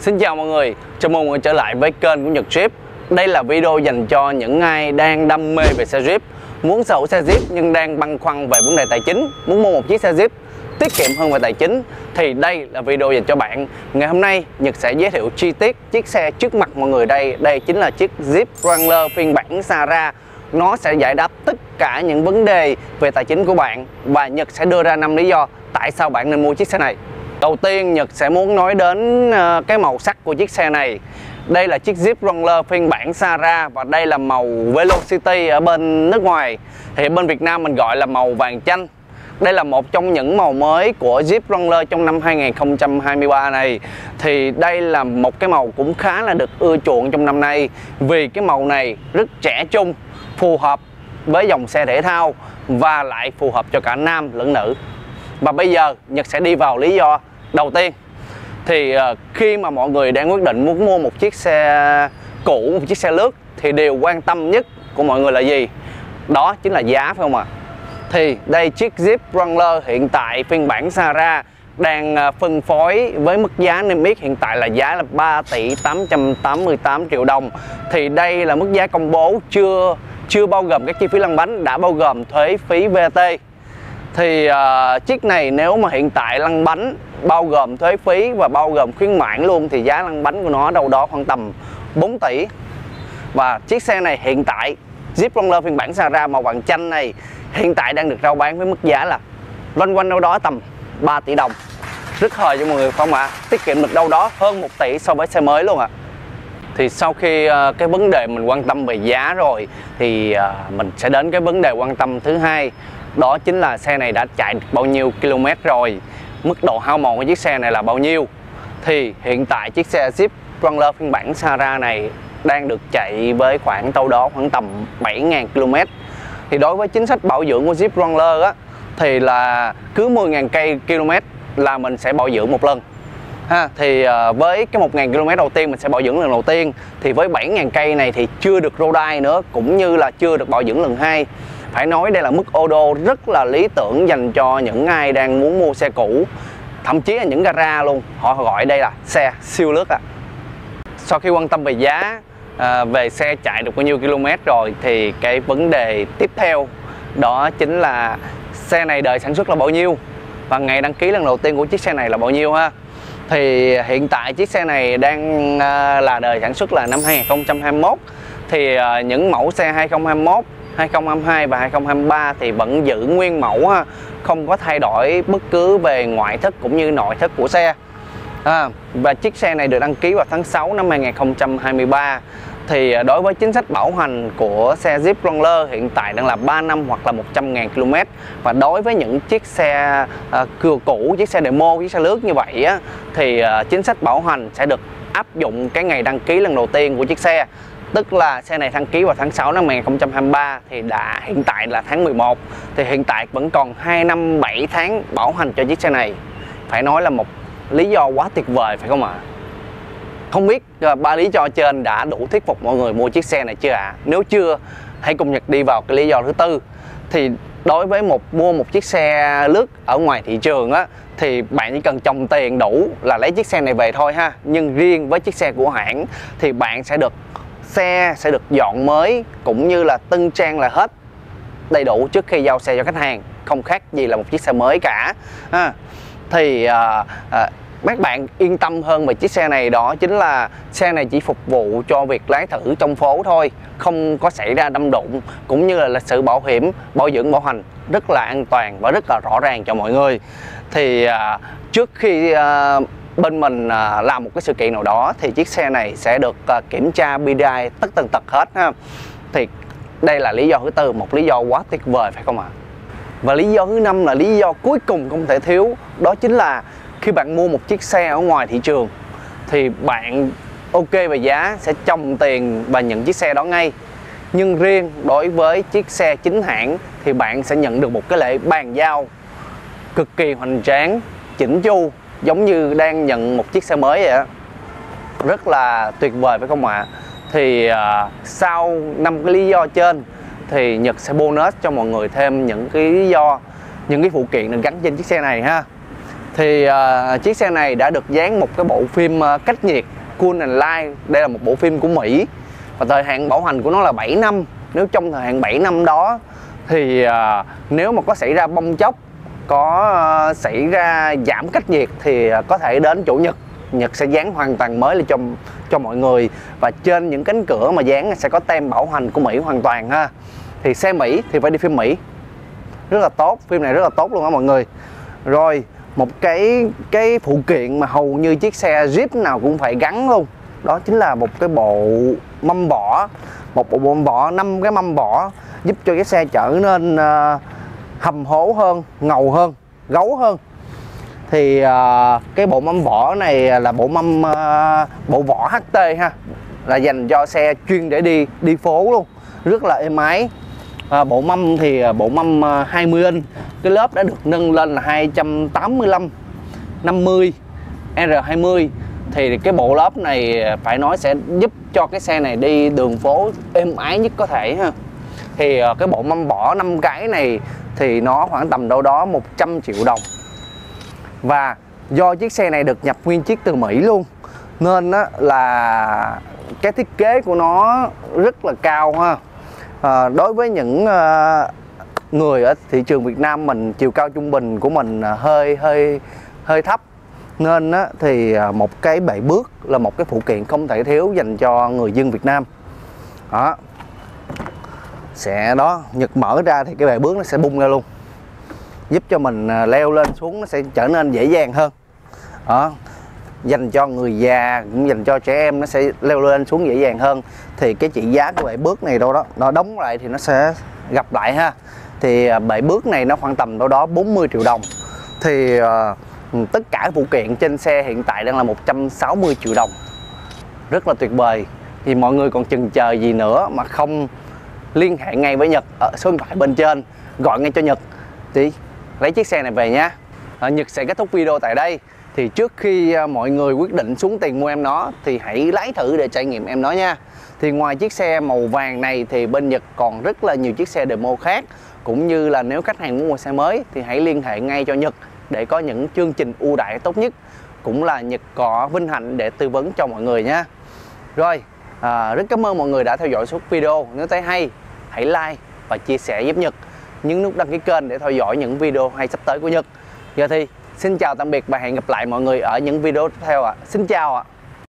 Xin chào mọi người, chào mừng mọi người trở lại với kênh của Nhật Jeep. Đây là video dành cho những ai đang đam mê về xe Jeep, muốn sở hữu xe Jeep nhưng đang băn khoăn về vấn đề tài chính, muốn mua một chiếc xe Jeep tiết kiệm hơn về tài chính, thì đây là video dành cho bạn. Ngày hôm nay Nhật sẽ giới thiệu chi tiết chiếc xe trước mặt mọi người đây. Đây chính là chiếc Jeep Wrangler phiên bản Sahara. Nó sẽ giải đáp tất cả những vấn đề về tài chính của bạn, và Nhật sẽ đưa ra 5 lý do tại sao bạn nên mua chiếc xe này. Đầu tiên, Nhật sẽ muốn nói đến cái màu sắc của chiếc xe này. Đây là chiếc Jeep Wrangler phiên bản Sahara và đây là màu Velocity ở bên nước ngoài. Thì bên Việt Nam mình gọi là màu vàng chanh. Đây là một trong những màu mới của Jeep Wrangler trong năm 2023 này. Thì đây là một cái màu cũng khá là được ưa chuộng trong năm nay, vì cái màu này rất trẻ trung, phù hợp với dòng xe thể thao và lại phù hợp cho cả nam lẫn nữ. Và bây giờ Nhật sẽ đi vào lý do đầu tiên. Thì khi mà mọi người đang quyết định muốn mua một chiếc xe cũ, một chiếc xe lướt, thì điều quan tâm nhất của mọi người là gì? Đó chính là giá, phải không ạ? Thì đây, chiếc Jeep Wrangler hiện tại phiên bản Sahara đang phân phối với mức giá niêm yết hiện tại là giá là 3 tỷ 888 triệu đồng. Thì đây là mức giá công bố chưa bao gồm các chi phí lăn bánh, đã bao gồm thuế phí VAT. Thì chiếc này nếu mà hiện tại lăn bánh bao gồm thuế phí và bao gồm khuyến mãi luôn thì giá lăn bánh của nó đâu đó khoảng tầm 4 tỷ. Và chiếc xe này hiện tại, Jeep Wrangler phiên bản Sahara màu vàng chanh này hiện tại đang được rao bán với mức giá là loanh quanh đâu đó tầm 3 tỷ đồng. Rất hời cho mọi người, không ạ? Tiết kiệm được đâu đó hơn 1 tỷ so với xe mới luôn ạ. Thì sau khi cái vấn đề mình quan tâm về giá rồi, thì mình sẽ đến cái vấn đề quan tâm thứ hai. Đó chính là xe này đã chạy được bao nhiêu km rồi, mức độ hao mòn của chiếc xe này là bao nhiêu. Thì hiện tại chiếc xe Jeep Wrangler phiên bản Sahara này đang được chạy với khoảng đâu đó khoảng tầm 7.000 km. Thì đối với chính sách bảo dưỡng của Jeep Wrangler á, thì là cứ 10.000 km là mình sẽ bảo dưỡng một lần ha. Thì với cái 1.000 km đầu tiên mình sẽ bảo dưỡng lần đầu tiên, thì với 7.000 cây này thì chưa được road die nữa, cũng như là chưa được bảo dưỡng lần hai. Phải nói đây là mức ô đô rất là lý tưởng dành cho những ai đang muốn mua xe cũ, thậm chí là những gara luôn, họ gọi đây là xe siêu lướt ạ. Sau khi quan tâm về giá, về xe chạy được bao nhiêu km rồi, thì cái vấn đề tiếp theo đó chính là xe này đời sản xuất là bao nhiêu và ngày đăng ký lần đầu tiên của chiếc xe này là bao nhiêu ha. Thì hiện tại chiếc xe này đang là đời sản xuất là năm 2021. Thì những mẫu xe 2021, 2022 và 2023 thì vẫn giữ nguyên mẫu ha, không có thay đổi bất cứ về ngoại thất cũng như nội thất của xe. Và chiếc xe này được đăng ký vào tháng 6 năm 2023. Thì đối với chính sách bảo hành của xe Jeep Wrangler hiện tại đang là 3 năm hoặc là 100.000 km. Và đối với những chiếc xe cũ, chiếc xe demo, chiếc xe lướt như vậy á, thì chính sách bảo hành sẽ được áp dụng cái ngày đăng ký lần đầu tiên của chiếc xe. Tức là xe này đăng ký vào tháng 6 năm 2023 thì hiện tại là tháng 11. Thì hiện tại vẫn còn 2 năm 7 tháng bảo hành cho chiếc xe này. Phải nói là một lý do quá tuyệt vời, phải không ạ? Không biết 3 lý do trên đã đủ thuyết phục mọi người mua chiếc xe này chưa ạ? Nếu chưa, hãy cùng Nhật đi vào cái lý do thứ tư. Thì đối với mua một chiếc xe lướt ở ngoài thị trường á, thì bạn chỉ cần chồng tiền đủ là lấy chiếc xe này về thôi ha. Nhưng riêng với chiếc xe của hãng thì bạn sẽ được dọn mới cũng như là tân trang là hết đầy đủ trước khi giao xe cho khách hàng, không khác gì là một chiếc xe mới cả. Thì các bạn yên tâm hơn về chiếc xe này, đó chính là xe này chỉ phục vụ cho việc lái thử trong phố thôi, không có xảy ra đâm đụng, cũng như là lịch sử bảo hiểm, bảo dưỡng, bảo hành rất là an toàn và rất là rõ ràng cho mọi người. Thì trước khi bên mình làm một cái sự kiện nào đó thì chiếc xe này sẽ được kiểm tra PDI tất tần tật hết ha. Thì đây là lý do thứ tư, một lý do quá tuyệt vời, phải không ạ? Và lý do thứ năm là lý do cuối cùng không thể thiếu, đó chính là khi bạn mua một chiếc xe ở ngoài thị trường thì bạn ok về giá, sẽ chồng tiền và nhận chiếc xe đó ngay. Nhưng riêng đối với chiếc xe chính hãng thì bạn sẽ nhận được một cái lễ bàn giao cực kỳ hoành tráng, chỉnh chu, giống như đang nhận một chiếc xe mới vậy á. Rất là tuyệt vời, phải không ạ? Thì sau 5 cái lý do trên thì Nhật sẽ bonus cho mọi người thêm những cái lý do, những cái phụ kiện được gắn trên chiếc xe này ha. Thì chiếc xe này đã được dán một cái bộ phim cách nhiệt Cool and Light. Đây là một bộ phim của Mỹ và thời hạn bảo hành của nó là 7 năm. Nếu trong thời hạn 7 năm đó thì nếu mà có xảy ra bong chóc, có xảy ra giảm cách nhiệt thì có thể đến chỗ Nhật sẽ dán hoàn toàn mới lên cho mọi người. Và trên những cánh cửa mà dán sẽ có tem bảo hành của Mỹ hoàn toàn ha. Thì xe Mỹ thì phải đi phim Mỹ, rất là tốt, phim này rất là tốt luôn á mọi người. Rồi một cái phụ kiện mà hầu như chiếc xe Jeep nào cũng phải gắn luôn, đó chính là một cái bộ mâm bỏ, một bộ mâm bỏ, 5 cái mâm bỏ giúp cho cái xe trở nên hầm hố hơn, ngầu hơn, gấu hơn. Thì cái bộ mâm vỏ này là bộ vỏ HT ha, là dành cho xe chuyên để đi phố luôn, rất là êm ái. Bộ mâm thì bộ mâm 20 inch, cái lớp đã được nâng lên là 285 50 R20. Thì cái bộ lớp này phải nói sẽ giúp cho cái xe này đi đường phố êm ái nhất có thể ha. Thì cái bộ mâm vỏ 5 cái này thì nó khoảng tầm đâu đó 100 triệu đồng. Và do chiếc xe này được nhập nguyên chiếc từ Mỹ luôn, nên là cái thiết kế của nó rất là cao ha. Đối với những người ở thị trường Việt Nam mình, chiều cao trung bình của mình hơi thấp, nên thì một cái bệ bước là một cái phụ kiện không thể thiếu dành cho người dân Việt Nam. Đó, Nhật mở ra thì cái bệ bước nó sẽ bung ra luôn, giúp cho mình leo lên xuống nó sẽ trở nên dễ dàng hơn. Đó, dành cho người già cũng dành cho trẻ em, nó sẽ leo lên xuống dễ dàng hơn. Thì cái trị giá của bệ bước này đâu đó nó đóng lại thì nó sẽ gặp lại ha. Thì bệ bước này nó khoảng tầm đâu đó 40 triệu đồng. Thì tất cả phụ kiện trên xe hiện tại đang là 160 triệu đồng, rất là tuyệt vời. Thì mọi người còn chần chờ gì nữa mà không liên hệ ngay với Nhật ở số điện thoại bên trên, gọi ngay cho Nhật thì lấy chiếc xe này về nhé. Nhật sẽ kết thúc video tại đây. Thì trước khi mọi người quyết định xuống tiền mua em nó thì hãy lái thử để trải nghiệm em nó nha. Thì ngoài chiếc xe màu vàng này thì bên Nhật còn rất là nhiều chiếc xe demo khác. Cũng như là nếu khách hàng muốn mua xe mới thì hãy liên hệ ngay cho Nhật để có những chương trình ưu đãi tốt nhất. Cũng là Nhật có vinh hạnh để tư vấn cho mọi người nha. Rồi, rất cảm ơn mọi người đã theo dõi suốt video. Nếu thấy hay, hãy like và chia sẻ giúp Nhật. Nhấn nút đăng ký kênh để theo dõi những video hay sắp tới của Nhật. Giờ thì xin chào tạm biệt và hẹn gặp lại mọi người ở những video tiếp theo ạ. Xin chào ạ.